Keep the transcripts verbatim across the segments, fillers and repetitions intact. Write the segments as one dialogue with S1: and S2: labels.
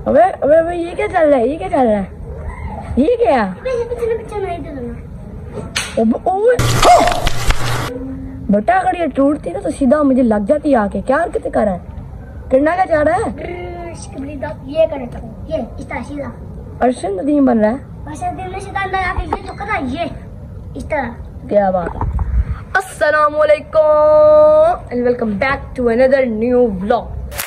S1: अबे अबे अबे ये क्या चल रहा है? ये क्या चल रहा है? ये क्या? बेटा अगर ये टूटती ना तो सीधा मुझे लग जाती आके। क्या हरकतें कर रहा है? करना क्या चाह रहा है?
S2: ये करता हूँ, ये इस तरह सीधा
S1: अर्शद नदीम बन रहा है।
S2: अर्शद नदीम में सीधा अंदर आके ये तो करना, ये इस तरह।
S1: क्या बात है। अस्सलामुअलैकुम and welcome back to another new vlog.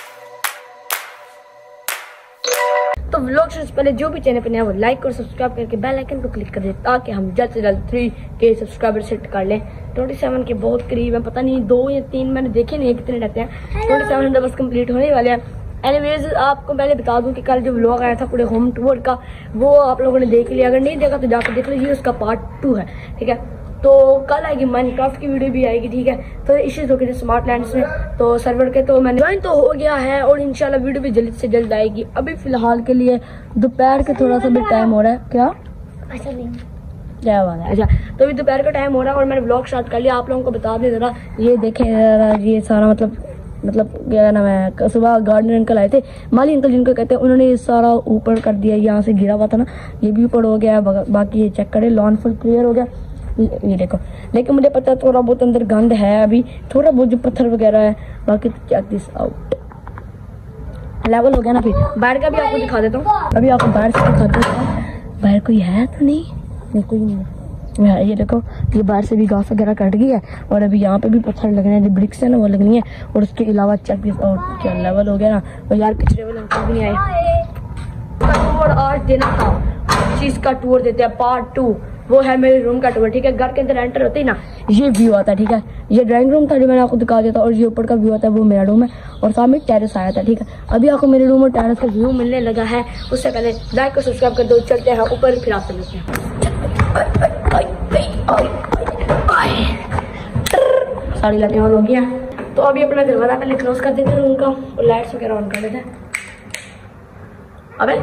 S1: तो व्लॉग से पहले जो भी चैनल पे नया वो लाइक और सब्सक्राइब करके बेल आइकन को क्लिक कर दे ताकि हम जल्द से जल्द थ्री के सब्सक्राइबर सेट कर लें। ट्वेंटी सेवन के बहुत करीब है, पता नहीं दो या तीन मैंने देखे नहीं कितने रहते हैं। ट्वेंटी सेवन हंड्रेड बस कंप्लीट होने वाले हैं। एनीवेज आपको पहले बता दूं कि कल जो व्लॉग आया था पूरे होम टूर का वो आप लोगों ने देख लिया। अगर नहीं देखा तो जाकर देख लीजिए, उसका पार्ट टू है। ठीक है, तो कल आएगी माइनक्राफ्ट की वीडियो भी आएगी। ठीक है, तो इश्यूज हो गए थे स्मार्ट लैंड्स में तो सर्वर के, तो मैंने ज्वाइन तो हो गया है और इंशाल्लाह वीडियो भी जल्द से जल्द आएगी। अभी फिलहाल के लिए दोपहर के थोड़ा सा भी टाइम हो रहा है। क्या
S2: अच्छा नहीं
S1: क्या बात है। अच्छा, तो अभी दोपहर का टाइम हो रहा है और मैंने व्लॉग स्टार्ट कर लिया। आप लोगों को बता दें जरा, ये देखें जरा, ये सारा मतलब मतलब क्या नाम है, सुबह गार्डनर अंकल आए थे, माली अंकल जिनको कहते हैं, उन्होंने ये सारा ऊपर कर दिया। यहाँ से गिरा हुआ था ना, ये भी ऊपर हो गया। बाकी ये चेक करें, लॉन फुल क्लियर हो गया। ये देखो, लेकिन मुझे पता है थोड़ा बहुत अंदर गंद है अभी, थोड़ा बहुत जो पत्थर वगैरह है। बाकी तो चेक दिस आउट, लेवल हो गया ना। फिर बाहर का भी आपको दिखा देता हूँ। अभी आपको बाहर से दिखाता हूँ, बाहर कोई है तो नहीं, नहीं कोई नहीं है। ये देखो, ये बाहर से भी घास वगैरह कट गई है और अभी यहाँ पे भी पत्थर लगने हैं, जो ब्रिक्स है ना वो लगनी है। और उसके अलावा चेक दिस आउट, क्या लेवल हो गया ना। और यार कचरे वाले अंकल भी नहीं आए। टूर आज देना था, चीज का टूर देते हैं पार्ट टू, वो है मेरे रूम का टूर। ठीक है, घर के अंदर एंटर होते ही ना ये व्यू आता है। ठीक है, ये ड्राइंग रूम था जो मैंने आपको दिखा दिया था और ये ऊपर का व्यू आता है, वो मेरा रूम है और सामने टेरेस आया था। ठीक है, अभी आपको मेरे रूम और टेरेस का व्यू मिलने लगा है। उससे पहले लाइक और सब्सक्राइब कर दो, चलते हैं ऊपर फिर आपसे मिलते हैं। सारी लाइटें ऑन हो गई हैं, तो अभी अपना दरवाजा पहले क्लोज कर देते हैं रूम का और लाइट्स वगैरह ऑन कर देते हैं। अबे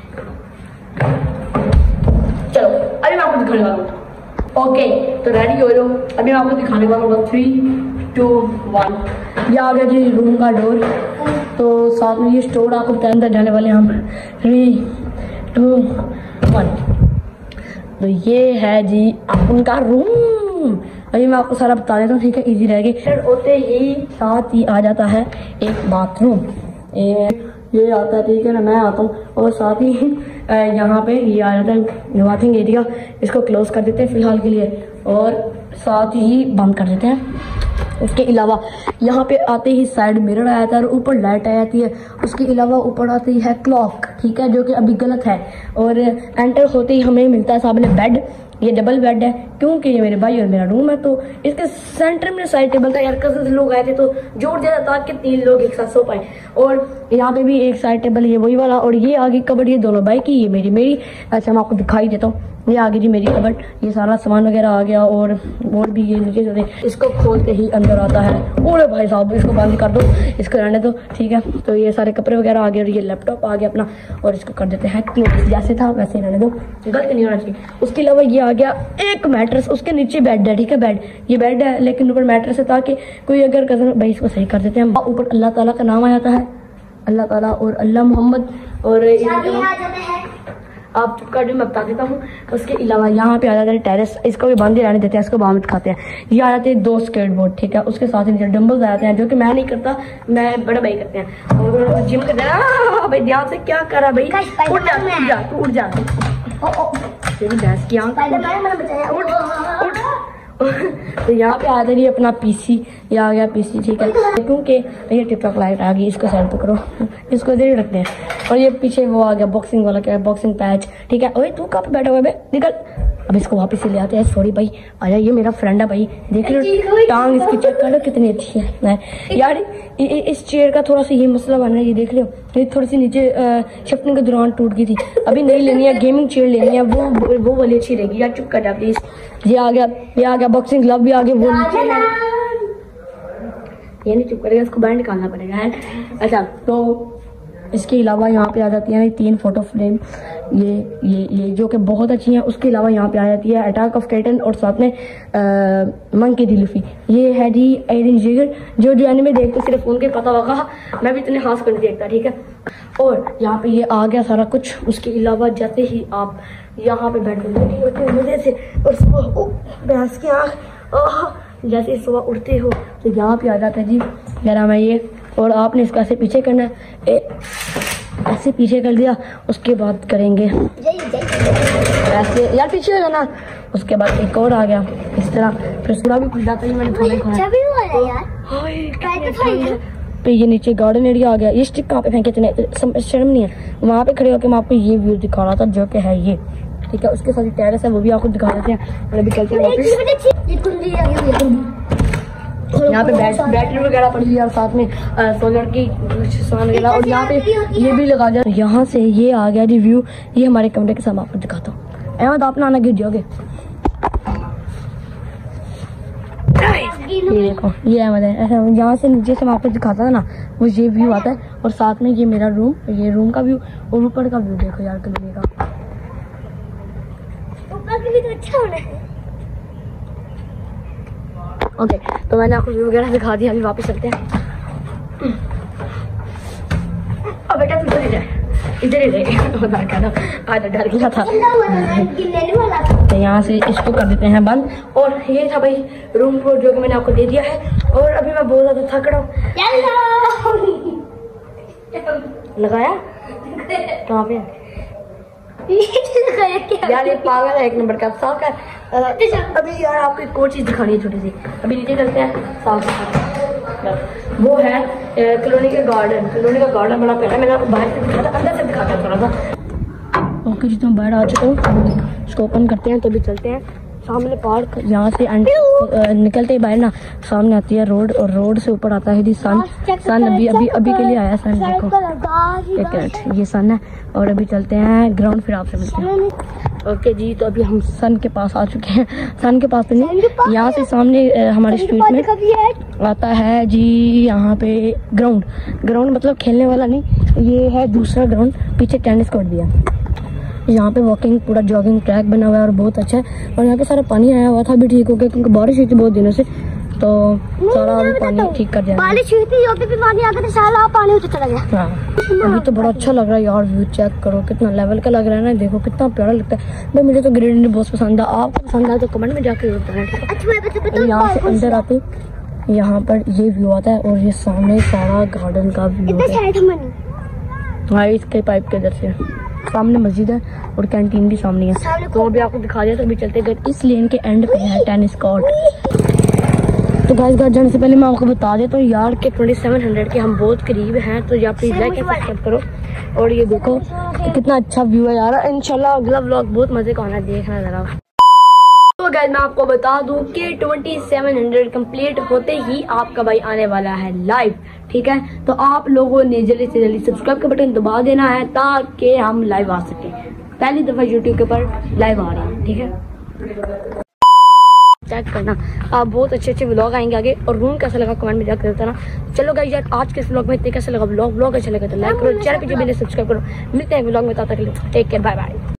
S1: चलो, अभी मैं आपको दिखाने वाला हूँ। ओके, तो रेडी हो लो, अभी मैं आपको दिखाने वाला हूँ। थ्री टू वन, ये आ गया जी रूम का डोर। तो साथ में ये स्टोर आपको बताया, अंदर जाने वाले हम। थ्री टू वन, तो ये है जी उनका रूम। अभी मैं आपको सारा बता देता हूँ। ठीक है, इजी रहेगी। फिर होते ही साथ ही आ जाता है एक बाथरूम, ये आता है। ठीक है ना, मैं आता हूँ और साथ ही यहाँ पे ये आ जाता है बाथिंग एरिया। इसको क्लोज कर देते हैं फिलहाल के लिए और साथ ही बंद कर देते हैं। उसके अलावा यहाँ पे आते ही साइड मिरर आ जाता है और ऊपर लाइट आ जाती है। उसके अलावा ऊपर आती है क्लॉक, ठीक है, जो कि अभी गलत है। और एंटर होते ही हमें मिलता है सामने बेड। ये डबल बेड है क्योंकि ये मेरे भाई और मेरा रूम है। तो इसके सेंटर में साइड टेबल था। यार कज़न्स लोग आए थे तो जोड़ दिया था ताकि तीन लोग एक साथ सो पाए। और यहाँ पे भी एक साइड टेबल, ये वही वाला। और ये आगे कबर्ड, ये दोनों भाई की, ये मेरी मेरी अच्छा मैं आपको दिखाई देता हूँ। ये आगे जी मेरी कबर्ड, ये सारा सामान वगैरह आ गया। और और भी ये नीचे से इसको खोलते ही अंदर आता है। ओरे भाई साहब, इसको बंद कर दो, इसको रहने दो। ठीक है, तो ये सारे कपड़े वगैरह आ गए और ये लैपटॉप आ गया अपना और इसको कर देते हैं क्लोज। जैसे था वैसे ही रहने दो, गलत नहीं होना चाहिए। उसके अलावा ये आ गया एक मैट्रेस, उसके नीचे बेड है। ठीक है, बेड ये बेड है लेकिन ऊपर मैट्रेस है ताकि कोई अगर कजन भाई इसको सही कर देते हैं। ऊपर अल्लाह ताला का नाम आ जाता है, अल्लाह ताला और अल्लाह मोहम्मद। और आप चुप कर दो, मैं बता देता हूँ। उसके अलावा यहाँ पे आ जाता है टेरेस, इसको भी बंद ही रहने देते हैं, इसको बाहर खाते हैं। ये आ जाते हैं दो स्केट बोर्ड। ठीक है, उसके साथ नीचे डंबल्स आ जाते हैं जो कि मैं नहीं करता, मैं बड़े भाई करते हैं। और जिम करते हैं। भाई ध्यान से क्या करा भाई, उठ जा उठ जा तू उठ जा, तेरी भैंस की आंख, उठ उठ। तो यहाँ पे आ रही अपना पीसी, ये आ गया पीसी। ठीक है, क्योंकि ये टिकटॉक लाइट आ गई, इसको साइड पे करो, इसको इधर ही रखते हैं। और ये पीछे वो आ गया बॉक्सिंग वाला, क्या है, बॉक्सिंग पैच। ठीक है, ओए तू कहाँ पे बैठा हुआ है, निकल। अब इसको वापस से ले आते हैं। सॉरी भाई, आजा, ये मेरा फ्रेंड है भाई, देख लो टांग इसकी, चेक कर लो कितनी अच्छी है यार। इस चेयर का थोड़ा सा ये मसला बन रहा है, ये देख लो, ये थोड़ी सी नीचे शिफ्टिंग के दौरान टूट गई थी। अभी नहीं लेनी है, गेमिंग चेयर लेनी है, वो वो वाली अच्छी रहेगी। यार चुप कर जा प्लीज। ये आ गया, ये आ गया बॉक्सिंग ग्लव भी आ गया, वो नीचे ये नहीं चुप करेगा, इसको बाहर निकालना पड़ेगा है। अच्छा, तो इसके अलावा यहाँ पे आ जाती है तीन फोटो फ्रेम, ये ये ये जो कि बहुत अच्छी हैं। उसके अलावा यहाँ पे आ जाती है अटैक ऑफ टाइटन और साथ में मंकी डी लूफी। ये है जी एरन जेगर, जो जो एनिमे देखते सिर्फ उनके पता होगा, मैं भी इतने खास कर देखता, ठीक है। और यहाँ पे ये आ गया सारा कुछ। उसके अलावा जैसे ही आप यहाँ पे बैठ कर होते हो मजे से और सुबह भैंस की आँख जैसे सुबह उठते हो तो यहाँ पे आ जाता है जी मेरा मैं ये, और आपने इसका ऐसे पीछे करना है, ए, ऐसे पीछे कर दिया। उसके बाद करेंगे ऐसे, यार पीछे हो जाना। उसके बाद एक और आ गया इस तरह, फिर सूड़ा भी खुल जाता है। मैंने थोड़ा पे ये नीचे गार्डन एरिया आ गया। ये स्टिक कहाँ पे फेंके थे, शर्म नहीं है। वहाँ पे खड़े होकर मैं आपको ये व्यू दिखा रहा था जो कि है ये, ठीक है। उसके साथ टेरेस है वो भी आपको दिखा देते हैं। और अभी चलते हैं यहाँ पे बैटरी वगैरह पड़ी है और साथ में सोलर की सामान वगैरह, और यहाँ पे ये भी लगा दिया। यहाँ से ये आ गया जी व्यू, ये हमारे कमरे के सामने आपको दिखाता हूँ। अहमद आप ना गिर जाओगे। ये देखो ये अहमद है, ऐसा यहाँ से नीचे से मैं आपको दिखाता था ना, वो ये व्यू आता है। और साथ में ये मेरा रूम, ये रूम का व्यू और ऊपर का व्यू देखो यार कमरे का, ऊपर का भी तो अच्छा होना है। ओके okay, तो मैंने आपको व्यू वगैरह दिखा दिया। अभी वापस चलते हैं। अब बेटा तू इधर इधर ही रहे, आज डर गया था। तो यहाँ से इसको कर देते हैं बंद। और ये था भाई रूम टूर जो कि मैंने आपको दे दिया है। और अभी मैं बहुत ज्यादा थक रहा हूँ। लगाया कहाँ पे यार, ये पागल है एक नंबर का। साफ है। अभी यार आपको एक और चीज दिखानी है छोटी सी। अभी नीचे चलते हैं। साफ वो है कॉलोनी का गार्डन। कॉलोनी का गार्डन बड़ा प्यारा, मैंने आपको बाहर से दिखा था, अंदर से दिखाता है थोड़ा सा। ओके जी तो बाहर आ चुका हूँ, इसको ओपन करते हैं। तो अभी चलते हैं सामने पार्क। यहाँ से निकलते ही बाहर ना सामने आती है रोड, और रोड से ऊपर आता है जी सन। सन अभी अभी अभी के लिए आया सन, देखो एक मिनट, ये सन है। और अभी चलते हैं ग्राउंड, फिर आपसे मिलते हैं। ओके जी तो अभी हम सन के पास आ चुके हैं। सन के पास तो नहीं, यहाँ से सामने हमारे स्ट्रीट में आता है जी यहाँ पे ग्राउंड। ग्राउंड मतलब खेलने वाला नहीं, ये है दूसरा ग्राउंड, पीछे टेनिस कोर्ट दिया। यहाँ पे वॉकिंग पूरा जॉगिंग ट्रैक बना हुआ है और बहुत अच्छा है। और यहाँ पे सारा पानी आया हुआ था, अभी ठीक हो गया क्योंकि बारिश हुई थी बहुत दिनों से, तो सारा अभी पानी ठीक कर दिया। बारिश हुई थी, यहाँ पे भी पानी आ गया था, सारा पानी उतर चला गया। हाँ अभी तो बड़ा अच्छा लग रहा है यार, व्यू चेक करो कितना लेवल का लग रहा है ना, देखो कितना प्यारा लगता है भाई। मुझे तो ग्रीनरी बहुत पसंद है, आपको पसंद है तो कमेंट में जाके बताना। यहाँ से अंदर आते यहाँ पर ये व्यू आता है, और ये सामने सारा गार्डन का व्यू है। हाँ इसके पाइप के इधर से सामने मस्जिद है और कैंटीन भी सामने है। तो अभी आपको दिखा दिया। तो अभी चलते गए, इस लेन के एंड पे है टेनिस कोर्ट। तो गाइस घर जाने से पहले मैं आपको बता देता हूँ यार कि सत्ताईस सौ के हम बहुत करीब हैं, तो या प्लीज लाइक सब्सक्राइब करो। और ये देखो कि कितना अच्छा व्यू है यार। इंशाल्लाह अगला व्लॉग बहुत मजे का होना, देखना जरा। तो गाइस मैं आपको बता दूं कि सत्ताईस सौ कंप्लीट होते ही आपका भाई आने वाला है लाइव, ठीक है। तो आप लोगों ने जल्दी से जल्दी सब्सक्राइब का बटन दबा देना है ताकि हम लाइव आ सके। पहली दफा यूट्यूब के ऊपर लाइव आ रहे हैं, ठीक है। चेक करना, आप बहुत अच्छे अच्छे व्लॉग आएंगे आगे। और रूम कैसा लगा कमेंट में जाकर बताना। चलो गाइस यार आज के इस व्लॉग में इतने कैसा लगा व्लॉग व्लॉग अच्छा लगा तो लाइक करो, चैनल पे जो भी सब्सक्राइब करो। मिलते हैं व्लॉग में, तब तक टेक केयर, बाय बाय।